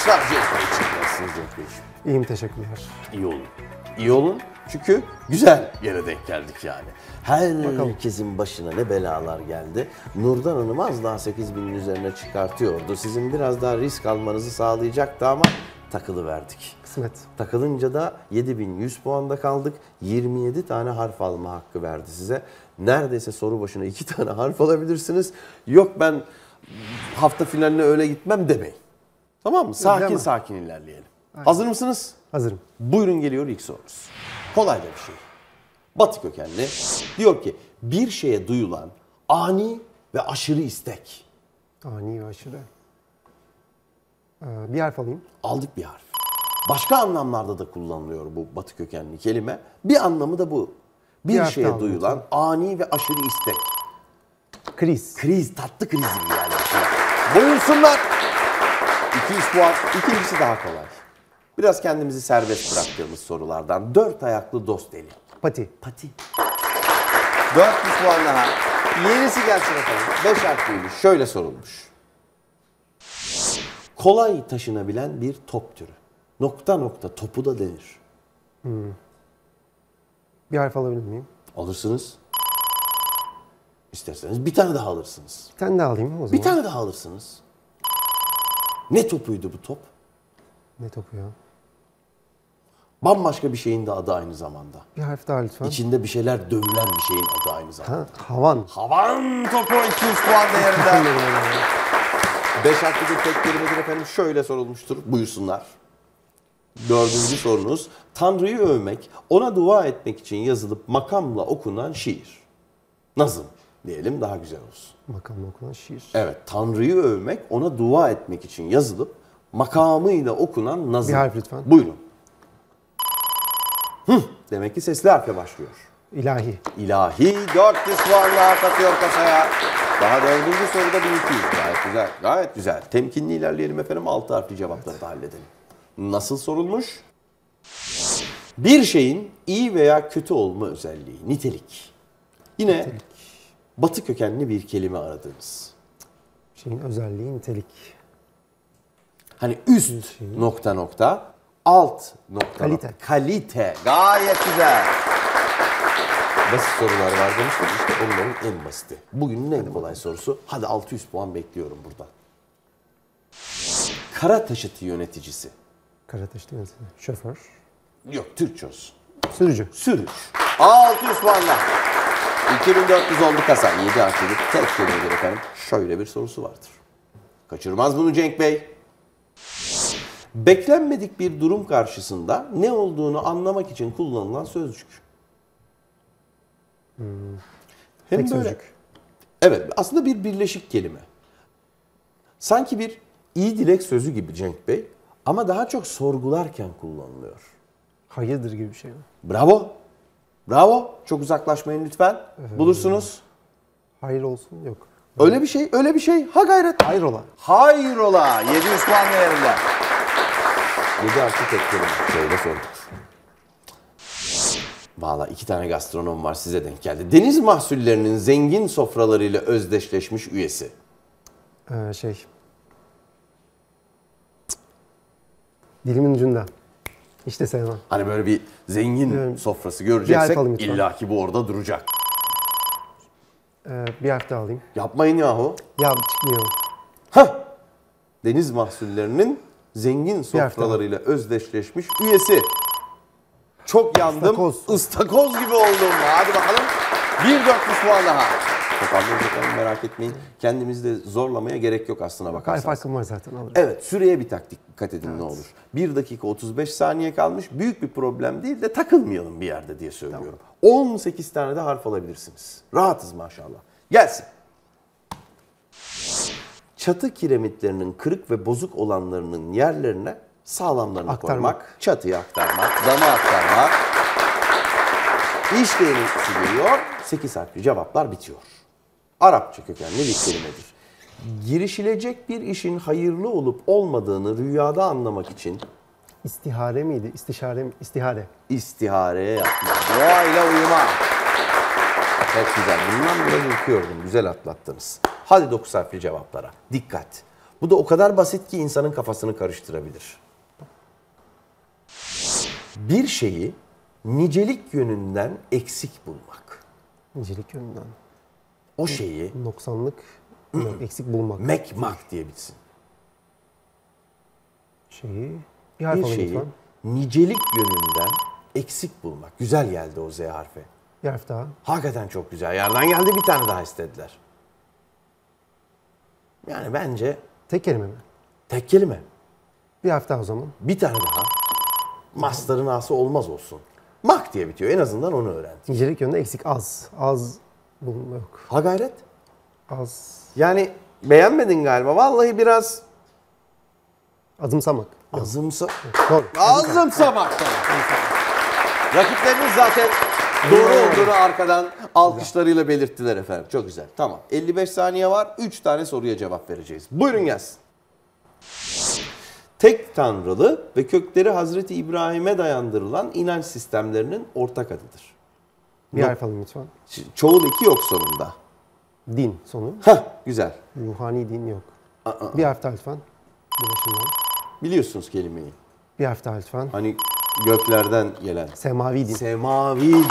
alkışlar Cenk Bey için. Nasılsınız Cenk Beyciğim? İyiyim, teşekkürler. İyi olun. İyi olun çünkü güzel yere denk geldik yani. Herkesin başına ne belalar geldi. Nurdan Hanım az daha 8.000'in üzerine çıkartıyordu. Sizin biraz daha risk almanızı sağlayacaktı ama takılıverdik. Kısmet. Takılınca da 7.100 puanda kaldık. 27 tane harf alma hakkı verdi size. Neredeyse soru başına 2 tane harf alabilirsiniz. Yok ben hafta finaline öyle gitmem demeyin. Tamam mı? Sakin sakin ilerleyelim. Aynen. Hazır mısınız? Hazırım. Buyurun geliyor ilk sorumuz. Kolay da bir şey. Batı kökenli. Diyor ki bir şeye duyulan ani ve aşırı istek. Ani ve aşırı. Bir harf alayım. Aldık bir harf. Başka anlamlarda da kullanılıyor bu batı kökenli kelime. Bir anlamı da bu. Bir şeye duyulan ani ve aşırı istek. Kriz. Kriz, tatlı kriz gibi yani. Buyursunlar. 200 puan. İkincisi daha kolay. Biraz kendimizi serbest bıraktığımız sorulardan. 4 ayaklı dost eli. Pati. Pati. 400 puan daha. Yenisi gelsin efendim. 5 harfliymiş. Şöyle sorulmuş. Kolay taşınabilen bir top türü. Nokta nokta topu da denir. Bir harf alabilir miyim? Alırsınız. İsterseniz bir tane daha alırsınız. Bir tane daha alayım o zaman. Bir tane daha alırsınız. Ne topuydu bu top? Ne topu ya? Bambaşka bir şeyin de adı aynı zamanda. Bir harf daha lütfen. İçinde bir şeyler dövülen bir şeyin adı aynı zamanda. Havan. Havan topu 200 puan değerinde. 5 harfli bir tek kelimedir efendim. Şöyle sorulmuştur. Buyursunlar. 4. sorunuz. Tanrı'yı övmek, ona dua etmek için yazılıp makamla okunan şiir. Nazım diyelim daha güzel olsun. Makamla okunan şiir. Evet, Tanrı'yı övmek, ona dua etmek için yazılıp makamıyla okunan nazım. Bir harf lütfen. Buyurun. Demek ki sesli harfle başlıyor. İlahi. İlahi 400 puanla katıyor kasaya. Daha 4. soruda 1200. Gayet güzel, gayet güzel. Temkinli ilerleyelim efendim. 6 harfli cevapları da halledelim. Nasıl sorulmuş? Bir şeyin iyi veya kötü olma özelliği, nitelik. Yine nitelik. Batı kökenli bir kelime aradığınız. Şeyin özelliği nitelik. Hani üst nokta nokta, alt nokta kalite. Nokta. Kalite. Gayet güzel. Basit sorular var demiştim. İşte onların en basiti. Bugünün en kolay sorusu. Hadi 600 puan bekliyorum buradan. Kara taşıtı yöneticisi. Kara taşıtı yöneticisi. Şoför. Yok, Türkçe olsun. Sürücü. Sürüş. 600 puanla. 2400 oldu kasa. 7 harfli tek kelimedir efendim. Şöyle bir sorusu vardır. Kaçırmaz bunu Cenk Bey. Beklenmedik bir durum karşısında ne olduğunu anlamak için kullanılan sözcük. Hem tek böyle, sözcük. evet, aslında bir birleşik kelime. Sanki bir iyi dilek sözü gibi Cenk Bey ama daha çok sorgularken kullanılıyor. Hayırdır gibi bir şey mi? Bravo. Bravo. Çok uzaklaşmayın lütfen. Bulursunuz. Hayır olsun yok. Öyle bir şey, öyle bir şey. Ha gayret. Hayrola. Hayrola. 700 puan değerinde. 7 harfli tek kelime. Şöyle sorduk. Valla 2 tane gastronom var, size denk geldi. Deniz mahsullerinin zengin sofralarıyla özdeşleşmiş üyesi. Dilimin ucunda. İşte sevmem. Hani böyle bir zengin sofrası göreceksek illaki bu orada duracak. Bir harf daha alayım. Yapmayın yahu. Ya çıkmıyor. Hah! Deniz mahsullerinin zengin sofralarıyla özdeşleşmiş üyesi. Çok yandım. Istakoz gibi oldum. Hadi bakalım. 1400 puan daha. Toparlayacak, merak etmeyin. Kendimizi de zorlamaya gerek yok aslına bakarsanız. Farkım var zaten. Alırım. Evet, süreye bir dikkat edin ne olur. 1 dakika 35 saniye kalmış. Büyük bir problem değil de takılmayalım bir yerde diye söylüyorum. Tamam. 18 tane de harf alabilirsiniz. Rahatız maşallah. Gelsin. Çatı kiremitlerinin kırık ve bozuk olanlarının yerlerine sağlamlarını koymak, çatıya aktarmak, dama aktarmak. İşleyicisi geliyor. 8 harfli cevaplar bitiyor. Arapça kökenli bir kelimedir. Girişilecek bir işin hayırlı olup olmadığını rüyada anlamak için İstihare miydi? İstişare mi? İstihare. İstihareye yapmak. Doğayla uyuma. Çok güzel. Bundan biraz ürküyordum. Güzel atlattınız. Hadi 9 harfli cevaplara. Dikkat. Bu da o kadar basit ki insanın kafasını karıştırabilir. Bir şeyi nicelik yönünden eksik bulmak. Nicelik yönünden. O şeyi Noksanlık, yok, eksik bulmak. mekmak diye bitsin. Şeyi, bir harf Bir alayım şeyi lütfen. nicelik yönünden eksik bulmak. Güzel geldi o Z harfi. Bir harf daha. Hakikaten çok güzel. Yerden geldi, bir tane daha istediler. Yani bence Tek kelime mi? tek kelime. Bir harf daha o zaman. Bir tane daha. Mastarın A'sı olmaz olsun. Mak diye bitiyor. En azından onu öğrendik. Nicelik yönünde eksik az. Az bulma yok. Ha gayret. Az. Yani beğenmedin galiba. Vallahi biraz Azımsamak. Yok. azımsa... Doğru. Azımsamak. Rakipleriniz zaten doğru olduğunu arkadan alkışlarıyla belirttiler efendim. Çok güzel. Tamam. 55 saniye var. 3 tane soruya cevap vereceğiz. Buyurun gelsin. Tek tanrılı ve kökleri Hazreti İbrahim'e dayandırılan inanç sistemlerinin ortak adıdır. Bir harf alayım lütfen. Çoğul eki yok sonunda. Din sonu. Hah, güzel. Ruhani din yok. Bir harf daha lütfen. Bir başından. Biliyorsunuz kelimeyi. Bir harf daha lütfen. Hani göklerden gelen. Semavi din. Semavi din.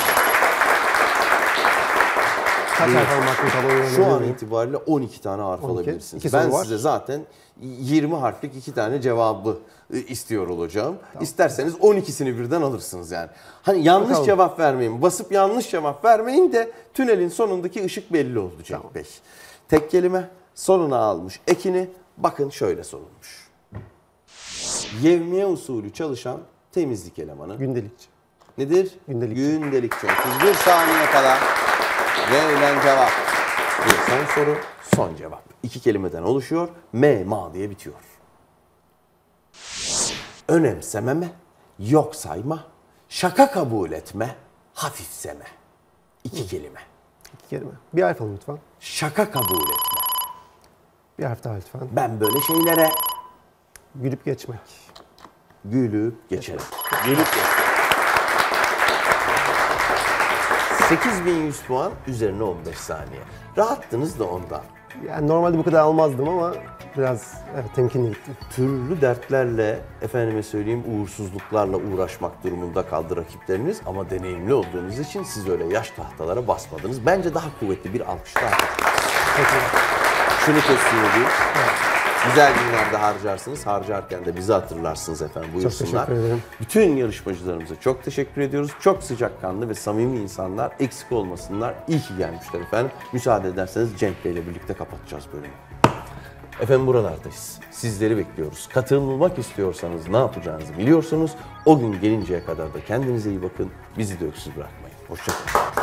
Kaç harf almak mı? Şu an itibariyle 12 tane harf 12. alabilirsiniz. İki Ben soru var. size zaten 20 harflik 2 tane cevabı istiyor olacağım. İsterseniz 12'sini birden alırsınız yani. Hani yanlış Bakalım. cevap vermeyin. Basıp yanlış cevap vermeyin de tünelin sonundaki ışık belli oldu Cenk Bey. Tek kelime sonuna almış ekini. Bakın şöyle sorulmuş. Yevmiye usulü çalışan temizlik elemanı. Gündelikçi. Nedir? Gündelikçi. Gündelikçi. 31 saniye kala verilen cevap. Bir son soru, son cevap. 2 kelimeden oluşuyor. Ma diye bitiyor. Önemsememe, yok sayma, şaka kabul etme, hafifseme. 2 kelime. İki kelime. Bir harf alayım lütfen. Şaka kabul etme. Bir harf daha lütfen. Ben böyle şeylere Gülüp geçmek. gülüp geçerim. Gülüp geçerim. 8100 puan, üzerine 15 saniye. Rahattınız da ondan. Yani normalde bu kadar almazdım ama biraz temkinli gittim. Türlü dertlerle, efendime söyleyeyim uğursuzluklarla uğraşmak durumunda kaldı rakipleriniz. Ama deneyimli olduğunuz için siz öyle yaş tahtalara basmadınız. Bence daha kuvvetli bir alkış daha. Şunu teslim edeyim. Güzel günlerde harcarsınız. Harcarken de bizi hatırlarsınız efendim. Buyursunlar. teşekkür ederim. Bütün yarışmacılarımıza çok teşekkür ediyoruz. Çok sıcakkanlı ve samimi insanlar. Eksik olmasınlar. İyi ki gelmişler efendim. Müsaade ederseniz Cenk Bey ile birlikte kapatacağız bölümü. Efendim buralardayız. Sizleri bekliyoruz. Katılmak istiyorsanız ne yapacağınızı biliyorsunuz. O gün gelinceye kadar da kendinize iyi bakın. Bizi de öksüz bırakmayın. Hoşça kalın.